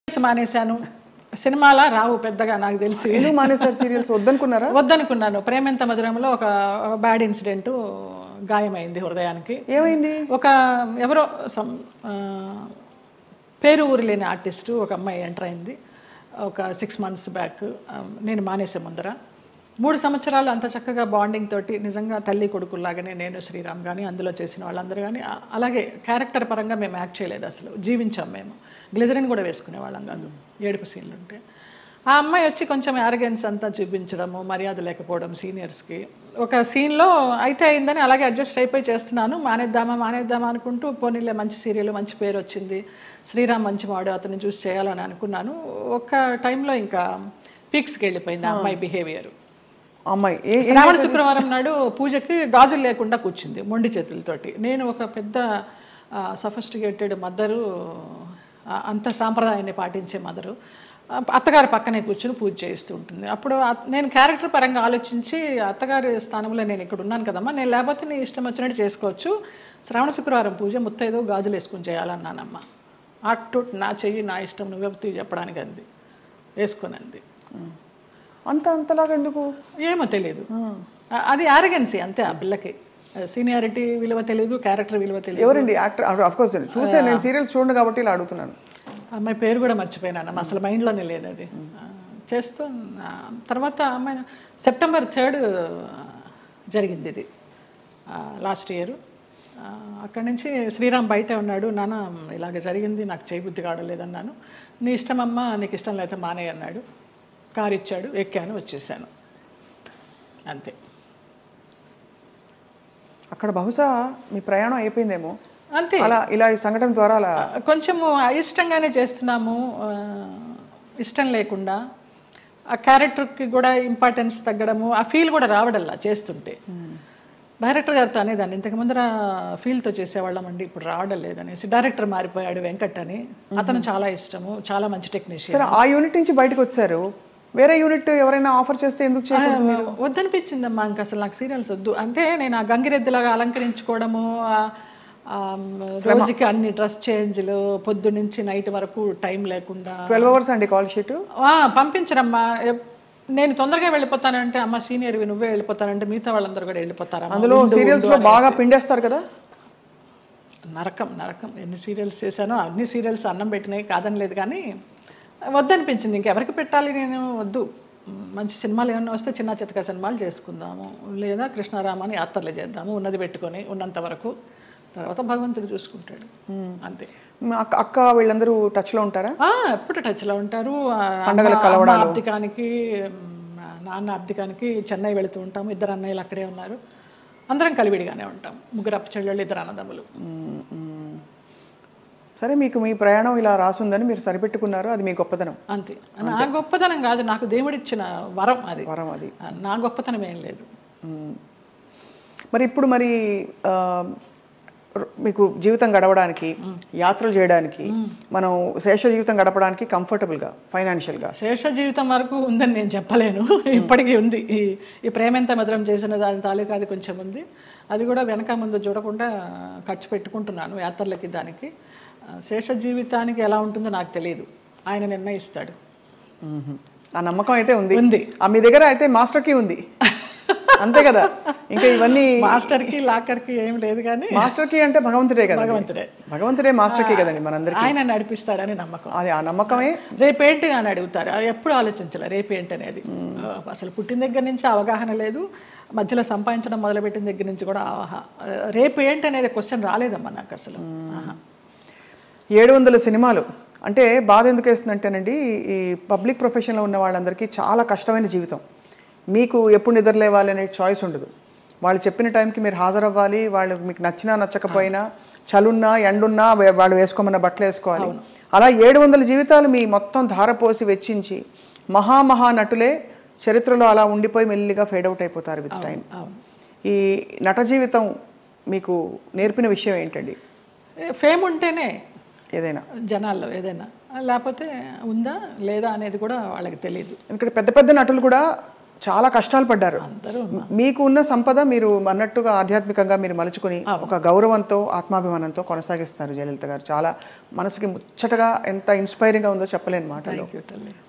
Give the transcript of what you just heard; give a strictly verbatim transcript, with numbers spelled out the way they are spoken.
మానేశాను. సినిమాలా రావు పెద్దగా నాకు తెలిసి. ఎందుకు మానేశారు సీరియల్స్? వద్దనుకున్నారా? వద్దనుకున్నాను. ప్రేమెంత మధురంలో ఒక బ్యాడ్ ఇన్సిడెంట్, గాయమైంది హృదయానికి. ఏమైంది? ఒక ఎవరో పేరు ఊరు లేని ఆర్టిస్టు ఒక అమ్మాయి ఎంటర్ అయింది ఒక సిక్స్ మంత్స్ బ్యాక్. నేను మానేసే ముందర మూడు సంవత్సరాలు అంత చక్కగా బాండింగ్ తోటి నిజంగా తల్లి కొడుకుల్లాగానే నేను శ్రీరామ్ కానీ అందులో చేసిన వాళ్ళందరూ కానీ అలాగే క్యారెక్టర్ పరంగా మేము యాక్ట్ చేయలేదు, అసలు జీవించాం. మేము గ్లిజరిన్ కూడా వేసుకునే వాళ్ళం కాదు ఏడుపు సీన్లు ఉంటే. ఆ అమ్మాయి వచ్చి కొంచెం యారగెన్స్ అంతా చూపించడము, మర్యాద లేకపోవడం సీనియర్స్కి. ఒక సీన్లో అయితే అయిందని అలాగే అడ్జస్ట్ అయిపోయి చేస్తున్నాను. మానేద్దామా మానేద్దామా అనుకుంటూ పోనీలే మంచి సీరియల్ మంచి పేరు వచ్చింది, శ్రీరామ్ మంచి వాడు, అతన్ని చూసి చేయాలని అనుకున్నాను. ఒక టైంలో ఇంకా పీక్స్కి వెళ్ళిపోయింది ఆ అమ్మాయి బిహేవియర్. అమ్మాయి శ్రావణ శుక్రవారం నాడు పూజకి గాజులు లేకుండా కూర్చుంది మొండి చేతులతోటి. నేను ఒక పెద్ద సఫిస్టికేటెడ్ మదరు, అంత సాంప్రదాయాన్ని పాటించే మదరు, అత్తగారి పక్కనే కూర్చుని పూజ చేస్తూ ఉంటుంది. అప్పుడు నేను క్యారెక్టర్ పరంగా ఆలోచించి అత్తగారి స్థానంలో నేను ఇక్కడ ఉన్నాను కదమ్మా, నేను లేకపోతే నీ ఇష్టం వచ్చినట్టు చేసుకోవచ్చు, శ్రావణ శుక్రవారం పూజ ముత్తైదో గాజులు వేసుకుని చేయాలన్నానమ్మా. అటు నా చెయ్యి నా ఇష్టం నువ్వు చెప్పడానికి అంది, వేసుకొని అంది. అంత అంతలాగా ఎందుకు ఏమో తెలియదు, అది యారగెన్సీ అంతే. ఆ పిల్లకి సీనియారిటీ విలువ తెలియదు, క్యారెక్టర్ విలువ తెలియదు. ఎవరండి యాక్టర్? ఆఫ్ కోర్స్ చూసే నేను సీరియల్స్ చూడండి కాబట్టి ఇలా అడుగుతున్నాను. అమ్మాయి పేరు కూడా మర్చిపోయినాను, అసలు మైండ్లోనే లేదు అది. చేస్తూ తర్వాత అమ్మాయి సెప్టెంబర్ థర్డ్ జరిగింది ఇది లాస్ట్ ఇయర్. అక్కడి నుంచి శ్రీరామ్ బయట ఉన్నాడు, నాన్న ఇలాగ జరిగింది నాకు చేయబుద్ధి కావడలేదన్నాను. నీ ఇష్టమమ్మా, నీకు ఇష్టం లేకపోతే మానే అన్నాడు. కారు ఇచ్చాడు, ఎక్కాను, వచ్చేసాను, అంతే. అక్కడ బహుశా మీ ప్రయాణం అయిపోయిందేమో అంతే. అలా ఇలా ఈ సంఘటన ద్వారా అలా కొంచెము అయిష్టంగానే చేస్తున్నాము, ఇష్టం లేకుండా. ఆ క్యారెక్టర్కి కూడా ఇంపార్టెన్స్ తగ్గడము, ఆ ఫీల్ కూడా రావడల్లా చేస్తుంటే. డైరెక్టర్ గారితో అనేదాన్ని, ఇంతకు ముందర ఫీల్తో చేసేవాళ్ళం అండి, ఇప్పుడు రావడం లేదనేసి. డైరెక్టర్ మారిపోయాడు వెంకట్ అని, అతను చాలా ఇష్టము, చాలా మంచి టెక్నీషియన్. ఆ యూనిట్ నుంచి బయటకు వచ్చారు, వేరే యూనిట్ ఎవరైనా ఆఫర్ చేస్తే ఎందుకు చేయకూడదు? వద్దనిపించిందమ్మా, ఇంక అసలు నాకు సీరియల్స్ వద్దు. అంటే నేను ఆ గంగిరెద్దులాగా అలంకరించుకోవడము, రోజుకి అన్ని డ్రెస్ చేంజ్లు, పొద్దు నుంచి నైట్ వరకు టైం లేకుండా. ట్వెల్వ్ అవర్స్ అండి కాల్ షీట్ పంపించరమ్మా. నేను తొందరగా వెళ్ళిపోతానంటే, అమ్మ సీనియర్వి నువ్వే వెళ్ళిపోతానంటే మిగతా వాళ్ళందరూ కూడా వెళ్ళిపోతారు. అందులో సీరియల్స్ లో బాగా పిండేస్తారు కదా. నరకం నరకం ఎన్ని సీరియల్స్ చేశానో అన్ని సీరియల్స్ అన్నం పెట్టినాయి కాదని లేదు, కానీ వద్దనిపించింది. ఇంకెవరికి పెట్టాలి, నేను వద్దు. మంచి సినిమాలు ఏమన్నా వస్తే చిన్న చితక సినిమాలు చేసుకుందాము, లేదా కృష్ణారామాని యాత్రలు చేద్దాము, ఉన్నది పెట్టుకొని ఉన్నంత వరకు, తర్వాత భగవంతుడు చూసుకుంటాడు, అంతే. అక్క వీళ్ళందరూ టచ్లో ఉంటారా? ఎప్పుడు టచ్లో ఉంటారు. అబ్దికానికి, నాన్న అబ్దికానికి చెన్నై వెళుతూ ఉంటాము, ఇద్దరు అన్నయ్యలు అక్కడే ఉన్నారు, అందరం కలివిడిగానే ఉంటాం, ముగ్గురు అప్ప చెల్లెళ్ళు, ఇద్దరు అన్నదమ్ములు. సరే, మీకు మీ ప్రయాణం ఇలా రాసుందని మీరు సరిపెట్టుకున్నారు, అది మీ గొప్పతనం. అంతే. నా గొప్పతనం కాదు, నాకు దేవుడిచ్చిన వరం అది. వరం అది, నా గొప్పతనం ఏం లేదు. మరి ఇప్పుడు మరి మీకు జీవితం గడవడానికి, యాత్రలు చేయడానికి, మనం శేష జీవితం గడపడానికి కంఫర్టబుల్గా ఫైనాన్షియల్గా? శేష జీవితం వరకు ఉందని నేను చెప్పలేను, ఇప్పటికీ ఉంది. ఈ ఈ ప్రేమెంత మధురం చేసిన దాని తాలూకా అది కొంచెం ఉంది, అది కూడా వెనక ముందు చూడకుండా ఖర్చు పెట్టుకుంటున్నాను యాత్రలకి. దానికి శేష జీవితానికి ఎలా ఉంటుందో నాకు తెలియదు, ఆయన నిర్ణయిస్తాడు. ఆ నమ్మకం అయితే ఉంది ఉంది మీ దగ్గర. అయితే మాస్టర్కి ఉంది అంతే కదా, ఇంకా ఇవన్నీ మాస్టర్కి లాకర్కి ఏం లేదు, కానీ మాస్టర్కి అంటే భగవంతుడే కదా. భగవంతుడే భగవంతుడే మాస్టర్కి కదండి మనందరికీ. ఆయన నడిపిస్తాడని నమ్మకం, అది ఆ నమ్మకమే. రేపేంటి అని అడుగుతారు, అది ఎప్పుడు ఆలోచించాలి రేపేంటి అనేది. అసలు పుట్టిన దగ్గర నుంచి అవగాహన లేదు, మధ్యలో సంపాదించడం మొదలుపెట్టిన దగ్గర నుంచి కూడా ఆహా రేపు ఏంటి అనేది క్వశ్చన్ రాలేదమ్మా నాకు అసలు. ఏడు వందల సినిమాలు అంటే బాధ ఎందుకు వేస్తుందంటేనండి, ఈ పబ్లిక్ ప్రొఫెషన్లో ఉన్న వాళ్ళందరికీ చాలా కష్టమైన జీవితం. మీకు ఎప్పుడు నిద్రలేవాలి అనే చాయిస్ ఉండదు, వాళ్ళు చెప్పిన టైంకి మీరు హాజరవ్వాలి, వాళ్ళు మీకు నచ్చినా నచ్చకపోయినా, చలున్నా ఎండున్నా వాళ్ళు వేసుకోమన్న బట్టలు వేసుకోవాలి. అలా ఏడు వందల జీవితాలు మీ మొత్తం ధారపోసి వెచ్చించి మహామహా నటులే చరిత్రలో అలా ఉండిపోయి మెల్లిగా ఫేడ్ అవుట్ అయిపోతారు విత్ టైం. ఈ నట జీవితం మీకు నేర్పిన విషయం ఏంటండి? ఫేమ్ ఉంటేనే ఏదైనా జనాల్లో ఏదైనా, లేకపోతే ఉందా లేదా అనేది కూడా వాళ్ళకి తెలియదు. ఎందుకంటే పెద్ద పెద్ద నటులు కూడా చాలా కష్టాలు పడ్డారు. అందరూ మీకు ఉన్న సంపద మీరు అన్నట్టుగా ఆధ్యాత్మికంగా మీరు మలుచుకుని ఒక గౌరవంతో ఆత్మాభిమానంతో కొనసాగిస్తున్నారు జయలలిత గారు. చాలా మనసుకి ముచ్చటగా ఎంత ఇన్స్పైరింగ్గా ఉందో చెప్పలేని మాటలు. థ్యాంక్ యూ తల్లి.